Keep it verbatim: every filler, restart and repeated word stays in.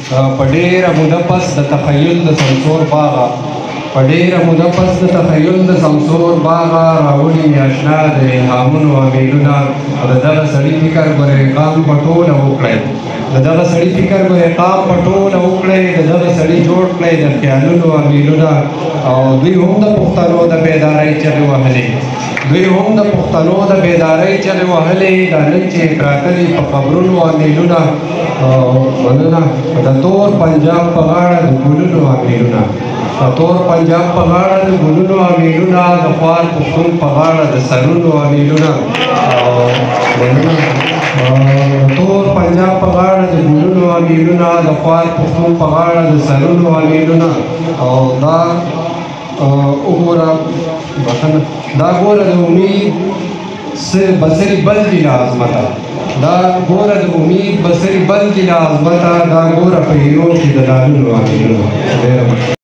په ډېره موده پس د تخیل د سمسور باغه په ډېره موده پس د تخیل د سمسور باغه راوړي اشنا د الهامونو امیلونه او د دغه سړي فکر ګورېقام په ټوله وکړئ د دغه سړي فکر ګورېقام په ټوله وکړئ د دغه سړي جوړ کړئ د خیالونو امیلونه او دوی هم د پښتنو د بیدارۍ چغې وهلې دوی هم د پښتنو د بیدارۍ چغې وهلې دا نن چې پراته دي په قبرونو امیلونه مننه د تور پنجاب په غاړه د ګلونو امیلونه د تور پنجاب په غاړه د ګلونو امیلونه د خوار پښتون په غاړه د سرونو امیلونه مننه د تور پنجاب په غاړه د ګلونو امیلونه د خوار پښتون په غاړه د سرونو امیلونه او دا وګوره بخښنه دا ګوره د امید بصري بل دي له عظمته دا ګوره د امید بصري بل دي له عظمته دا ګوره په هیرو کې د لالونو امیلونه